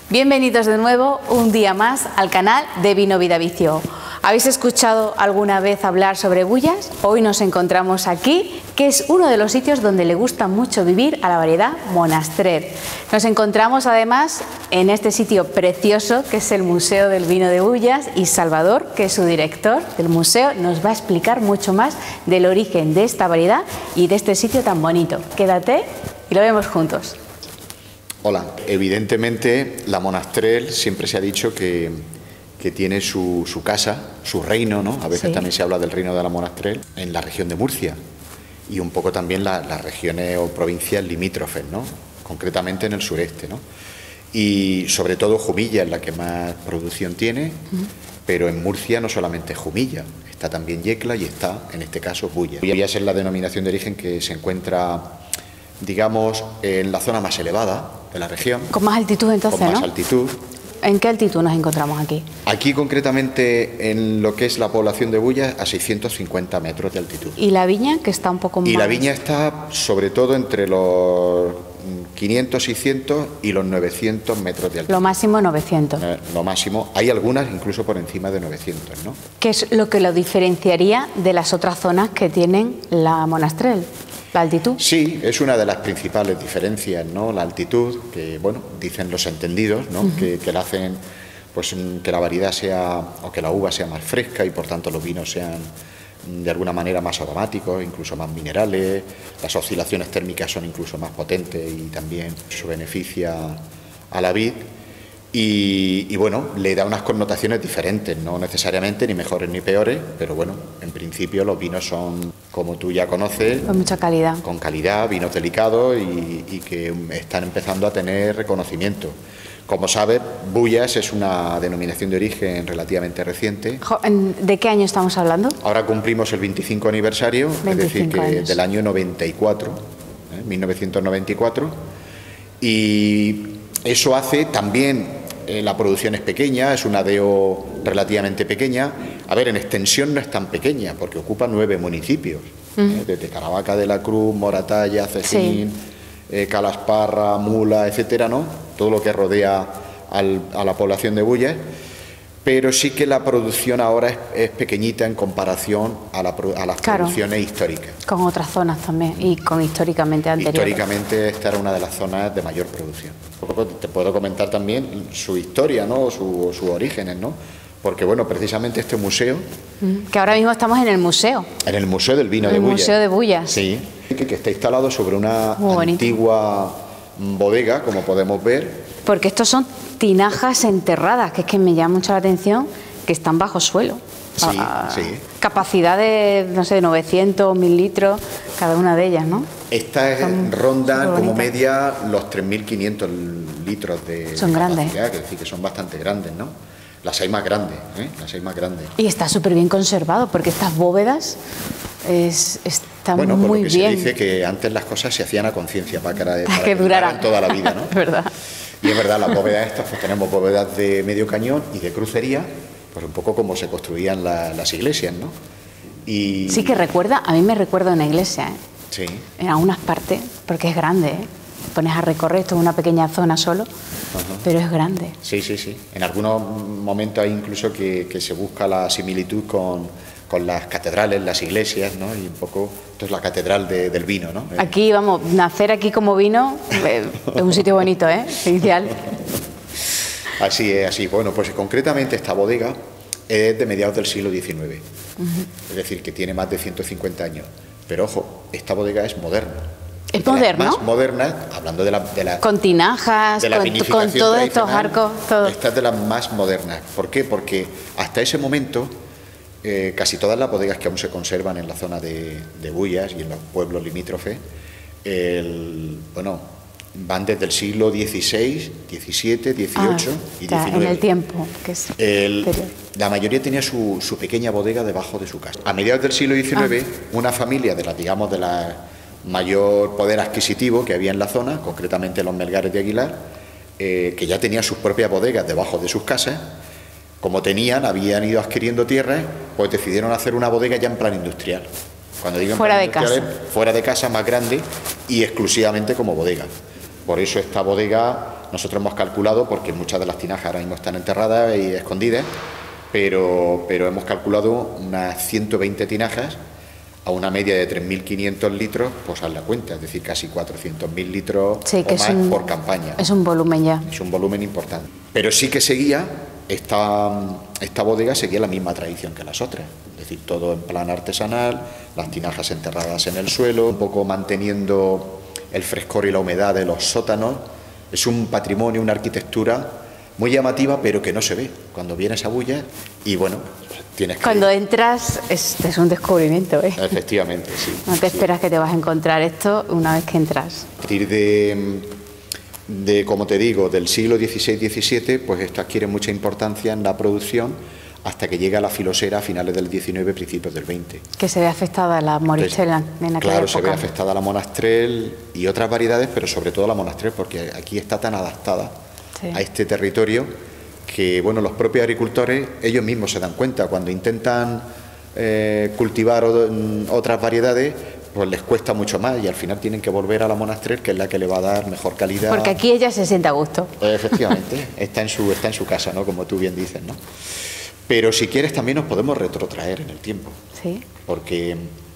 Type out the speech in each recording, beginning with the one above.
Bienvenidos de nuevo un día más al canal de Vino Vida Vicio. ¿Habéis escuchado alguna vez hablar sobre Bullas? Hoy nos encontramos aquí, que es uno de los sitios donde le gusta mucho vivir a la variedad Monastrell. Nos encontramos además en este sitio precioso que es el Museo del Vino de Bullas, y Salvador, que es su director del museo, nos va a explicar mucho más del origen de esta variedad y de este sitio tan bonito. Quédate y lo vemos juntos. Hola, evidentemente la Monastrell siempre se ha dicho que tiene su casa, su reino, ¿no? A veces también se habla del reino de la Monastrell en la región de Murcia y un poco también las regiones o provincias limítrofes, ¿no? Concretamente en el sureste, ¿no? Y sobre todo Jumilla es la que más producción tiene, pero en Murcia no solamente Jumilla, está también Yecla y está, en este caso, Bullas. Bullas es la denominación de origen que se encuentra, digamos, en la zona más elevada de la región. Con más altitud entonces, ¿no? Con más altitud. ¿En qué altitud nos encontramos aquí? Aquí concretamente en lo que es la población de Bullas a 650 metros de altitud. ¿Y la viña, que está un poco más? Y la viña está sobre todo entre los 500, 600 y los 900 metros de altitud. Lo máximo 900. Lo máximo. Hay algunas incluso por encima de 900, ¿no? ¿Qué es lo que lo diferenciaría de las otras zonas que tienen la Monastrell? ¿La altitud? Sí, es una de las principales diferencias, ¿no? La altitud, que, bueno, dicen los entendidos, ¿no? Que la hacen, pues, que la variedad sea, o que la uva sea más fresca y por tanto los vinos sean de alguna manera más aromáticos, incluso más minerales, las oscilaciones térmicas son incluso más potentes y también eso beneficia a la vid. Y bueno, le da unas connotaciones diferentes, no necesariamente ni mejores ni peores, pero bueno, en principio los vinos son, como tú ya conoces, con mucha calidad. Con calidad, vinos delicados y que están empezando a tener reconocimiento. Como sabes, Bullas es una denominación de origen relativamente reciente. ¿De qué año estamos hablando? Ahora cumplimos el 25 aniversario, 25 es decir, que años. del año 94, 1994, y eso hace también. La producción es pequeña, es una DO relativamente pequeña. A ver, en extensión no es tan pequeña, porque ocupa 9 municipios, desde Caravaca de la Cruz, Moratalla, Cecín, Calasparra, Mula, etcétera, ¿no? Todo lo que rodea a la población de Bullas. Pero sí que la producción ahora es pequeñita en comparación a las producciones históricas. Con otras zonas también y con históricamente anteriores. Históricamente esta era una de las zonas de mayor producción. Te puedo comentar también su historia, ¿no? O sus orígenes, ¿no? Porque, bueno, precisamente este museo... Que ahora mismo estamos en el museo. En el Museo del Vino de Bullas. El Museo de Bullas. Sí, que está instalado sobre una antigua bodega, como podemos ver. Porque estos son tinajas enterradas, que es que me llama mucho la atención, que están bajo suelo. Sí, sí. Capacidad de, no sé, 900, 1000 litros, cada una de ellas, ¿no? Estas rondan como media los 3.500 litros de son grandes. Capacidad, que es decir, que son bastante grandes, ¿no? Las hay más grandes, Las hay más grandes. Y está súper bien conservado, porque estas bóvedas están muy bien. Bueno, porque se dice que antes las cosas se hacían a conciencia para que duraran toda la vida, ¿no? ¿Verdad? Y es verdad, las bóvedas estas, pues tenemos bóvedas de medio cañón y de crucería, pues un poco como se construían las iglesias, ¿no? Y... Sí que recuerda, a mí me recuerda una iglesia, Sí. En algunas partes, porque es grande, Pones a recorrer, esto es una pequeña zona solo, pero es grande. Sí, sí, sí. En algunos momentos hay incluso que se busca la similitud con las catedrales, las iglesias, ¿no? Y un poco, esto es la catedral del vino, ¿no? Aquí, vamos, nacer aquí como vino es un sitio bonito, Inicial. Así es, así. Bueno, pues concretamente esta bodega es de mediados del siglo XIX, es decir, que tiene más de 150 años. Pero ojo, esta bodega es moderna. ¿Es moderno? Más moderna, hablando de la con tinajas, con todos estos arcos, todo. Esta es de las más modernas. ¿Por qué? Porque hasta ese momento casi todas las bodegas que aún se conservan en la zona de Bullas y en los pueblos limítrofes, van desde el siglo XVI, XVII, XVIII y XIX. En el tiempo. Que es la mayoría tenía su pequeña bodega debajo de su casa. A mediados del siglo XIX, una familia de la mayor poder adquisitivo que había en la zona, concretamente los Melgares de Aguilar, que ya tenían sus propias bodegas debajo de sus casas. Como habían ido adquiriendo tierras, pues decidieron hacer una bodega ya en plan industrial. Cuando digo fuera de casa. Fuera de casa, más grande y exclusivamente como bodega. Por eso esta bodega, nosotros hemos calculado, porque muchas de las tinajas ahora mismo están enterradas y escondidas, pero hemos calculado unas 120 tinajas a una media de 3.500 litros, pues haz la cuenta, es decir, casi 400.000 litros sí, que o más por campaña. Es un volumen ya. Es un volumen importante. Pero sí que seguía, esta bodega seguía la misma tradición que las otras, es decir, todo en plan artesanal, las tinajas enterradas en el suelo, un poco manteniendo el frescor y la humedad de los sótanos. Es un patrimonio, una arquitectura muy llamativa, pero que no se ve cuando vienes a Bullas y bueno, tienes que... Cuando entras es un descubrimiento, ¿eh? Efectivamente, sí. No te esperas que te vas a encontrar esto una vez que entras. A partir de como te digo, del siglo XVI-XVII, pues esto adquiere mucha importancia en la producción hasta que llega la filosera a finales del XIX, principios del XX. Que se ve afectada la Monastrell en aquella claro, época. se ve afectada la Monastrell y otras variedades, pero sobre todo la Monastrell, porque aquí está tan adaptada a este territorio que, bueno, los propios agricultores, ellos mismos se dan cuenta, cuando intentan cultivar otras variedades, pues les cuesta mucho más y al final tienen que volver a la Monastrell, que es la que le va a dar mejor calidad. Porque aquí ella se siente a gusto. Efectivamente, está en su casa, ¿no? Como tú bien dices, ¿no? Pero si quieres también nos podemos retrotraer en el tiempo. Sí. Porque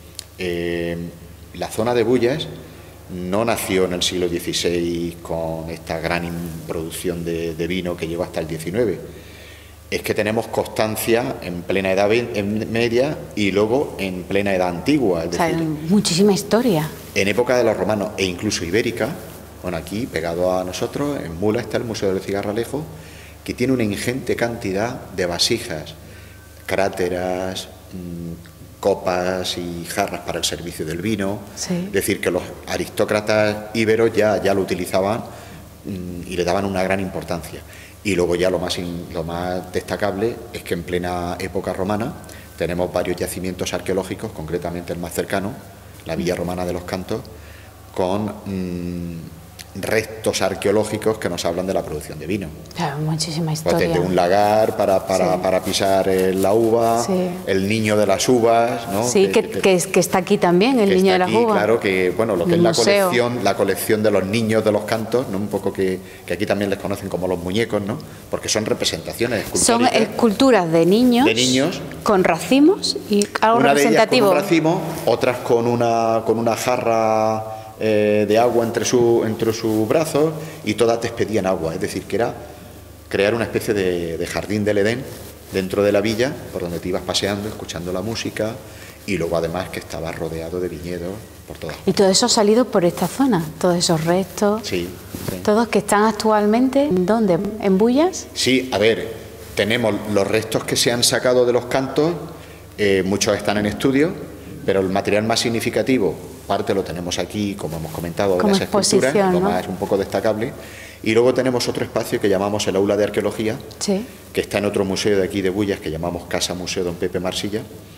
la zona de Bullas no nació en el siglo XVI con esta gran producción de vino que llegó hasta el XIX. Es que tenemos constancia en plena edad media y luego en plena edad antigua. Es decir, muchísima historia. En época de los romanos e incluso ibérica. Bueno, aquí, pegado a nosotros, en Mula está el Museo del Cigarralejo, que tiene una ingente cantidad de vasijas, cráteras, copas y jarras para el servicio del vino. Sí. Es decir, que los aristócratas íberos ya lo utilizaban y le daban una gran importancia. Y luego ya lo más destacable es que en plena época romana tenemos varios yacimientos arqueológicos, concretamente el más cercano, la Villa Romana de los Cantos, con restos arqueológicos que nos hablan de la producción de vino. Claro, muchísima historia. Pues desde un lagar para pisar la uva, el niño de las uvas, ¿no? Sí, que está aquí también, el niño de las uvas. Claro, que bueno, lo que es la colección de los niños de los cantos, ¿no? Un poco que aquí también les conocen como los muñecos, ¿no? Porque son representaciones escultóricas. Son esculturas de niños con racimos y algo una representativo. De ellas con un racimo, otras con una jarra de agua entre sus brazos, y todas te expedían agua, es decir, que era crear una especie de jardín del Edén dentro de la villa, por donde te ibas paseando, escuchando la música, y luego además que estaba rodeado de viñedos por todas partes. Y todo eso ha salido por esta zona, todos esos restos, sí. Todos que están actualmente, ¿dónde? ¿En Bullas? Sí, a ver, tenemos los restos que se han sacado de los cantos, muchos están en estudio, pero el material más significativo, parte lo tenemos aquí, como hemos comentado, como las esculturas, ¿no? Lo más un poco destacable. Y luego tenemos otro espacio que llamamos el Aula de Arqueología, que está en otro museo de aquí de Bullas, que llamamos Casa Museo Don Pepe Marsilla,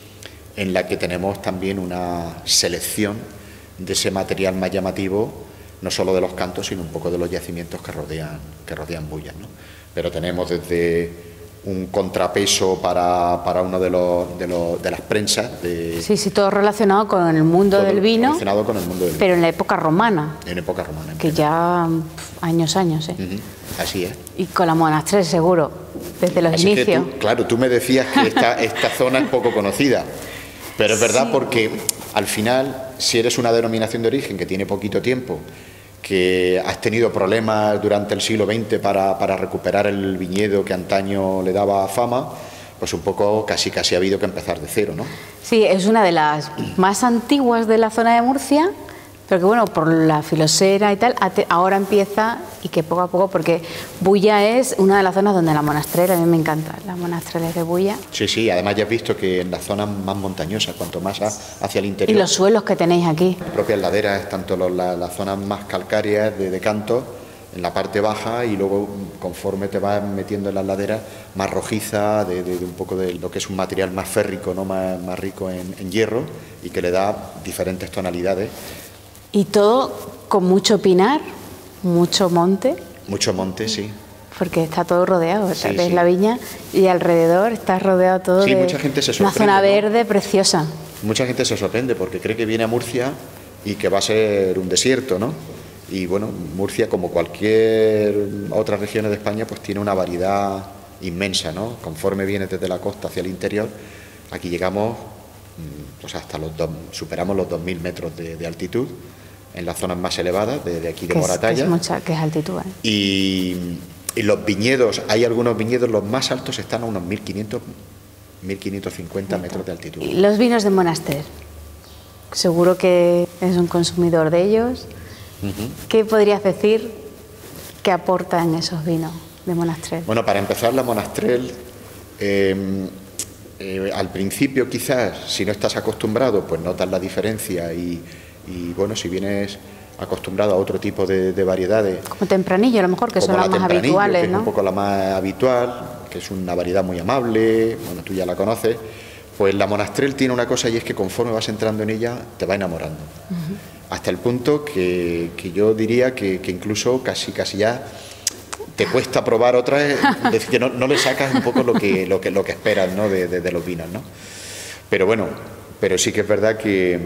en la que tenemos también una selección de ese material más llamativo, no solo de los cantos, sino un poco de los yacimientos que rodean Bullas, ¿no? Pero tenemos desde un contrapeso para uno de las prensas. Sí, todo relacionado con el mundo del vino. Relacionado con el mundo del vino. Pero en la época romana. En época romana. Que ya años, ¿eh? Así es. Y con la Monastrell seguro, desde los inicios. Tú me decías que esta zona es poco conocida, pero es verdad, porque al final, si eres una denominación de origen que tiene poquito tiempo, que has tenido problemas durante el siglo XX para recuperar el viñedo que antaño le daba fama, pues un poco casi ha habido que empezar de cero, ¿no? Sí, es una de las más antiguas de la zona de Murcia, pero que bueno, por la filosera y tal, ahora empieza, y que poco a poco, porque Bullas es una de las zonas donde la Monastrell, a mí me encanta, las Monastrelles de Bullas. Sí, además ya has visto que en las zonas más montañosas, cuanto más hacia el interior. Y los suelos que tenéis aquí. Las propias laderas, tanto las zonas más calcáreas de canto, en la parte baja, y luego conforme te vas metiendo en las laderas, más rojiza, de un poco de lo que es un material más férrico, ¿no? más rico en hierro, y que le da diferentes tonalidades. Y todo con mucho pinar, mucho monte. Mucho monte, sí. Porque está todo rodeado, ves la viña y alrededor está rodeado todo de mucha gente se sorprende, una zona verde preciosa. Mucha gente se sorprende porque cree que viene a Murcia y que va a ser un desierto, ¿no? Y bueno, Murcia, como cualquier otra región de España, pues tiene una variedad inmensa, ¿no? Conforme vienes desde la costa hacia el interior, aquí llegamos pues hasta superamos los 2000 metros de altitud en las zonas más elevadas de aquí de Moratalla. Que es altitud, ¿eh? Y los viñedos, hay algunos viñedos, los más altos están a unos 1500, 1550 metros de altitud. ¿Y los vinos de Monastrell? Seguro que es un consumidor de ellos. ¿Qué podrías decir que aportan esos vinos de Monastrell? Bueno, para empezar, la Monastrell, al principio quizás, si no estás acostumbrado, pues notas la diferencia y bueno, si vienes acostumbrado a otro tipo de variedades. Como Tempranillo, a lo mejor, que son las más habituales, que ¿no? es un poco la más habitual, que es una variedad muy amable, bueno, tú ya la conoces. Pues la Monastrell tiene una cosa, y es que conforme vas entrando en ella te va enamorando. Hasta el punto que yo diría que incluso casi ya te cuesta probar otras, es decir, que no le sacas un poco lo que esperas, ¿no? de los vinos, ¿no? Pero bueno, pero sí que es verdad que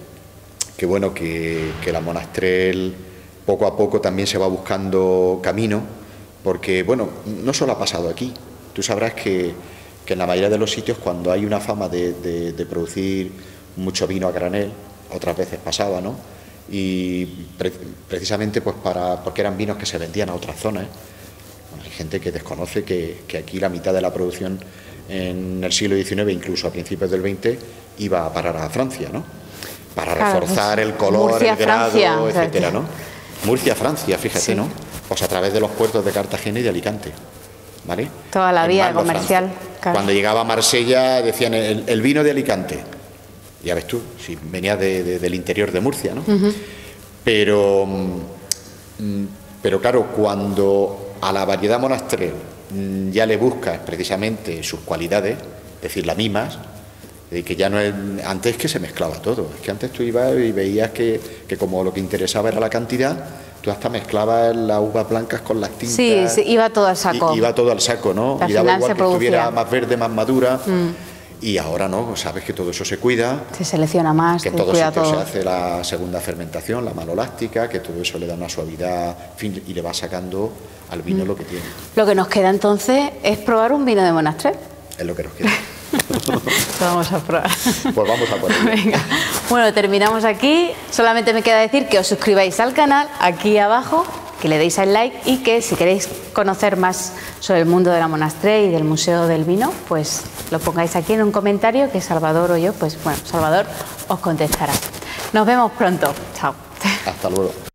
la Monastrell poco a poco también se va buscando camino, porque bueno, no solo ha pasado aquí. Tú sabrás que en la mayoría de los sitios, cuando hay una fama de producir mucho vino a granel, otras veces pasaba, ¿no? Y precisamente pues porque eran vinos que se vendían a otras zonas. Bueno, hay gente que desconoce que aquí la mitad de la producción en el siglo XIX, incluso a principios del XX, iba a parar a Francia, ¿no? Para reforzar el color, Murcia, el grado, Francia, etcétera, ¿no? Murcia, Francia, fíjate, sí, ¿no? Pues a través de los puertos de Cartagena y de Alicante, ¿vale? Toda la vía comercial. Claro. Cuando llegaba a Marsella decían el vino de Alicante. Ya ves tú, si venía del interior de Murcia, ¿no? Pero claro, cuando a la variedad Monastrell ya le buscas precisamente sus cualidades, es decir, las mismas, que ya no es, antes que se mezclaba todo, es que antes tú ibas y veías que como lo que interesaba era la cantidad, tú hasta mezclabas las uvas blancas con las tintas. Sí, iba todo al saco. Iba todo al saco, ¿no? Al y daba final igual se que producía. estuviera más verde, más madura. Y ahora no, sabes que todo eso se cuida. Se selecciona más, que en se todos cuida sitios todo. se hace la segunda fermentación, la maloláctica, que todo eso le da una suavidad, en fin, y le va sacando al vino lo que tiene. Lo que nos queda entonces es probar un vino de Monastrell. Es lo que nos queda. Lo vamos a probar. Pues vamos a por ello. Venga. Bueno, terminamos aquí. Solamente me queda decir que os suscribáis al canal aquí abajo, que le deis al like y que si queréis conocer más sobre el mundo de la Monastrell y del Museo del Vino, pues lo pongáis aquí en un comentario que Salvador o yo, pues bueno, Salvador os contestará. Nos vemos pronto. Chao. Hasta luego.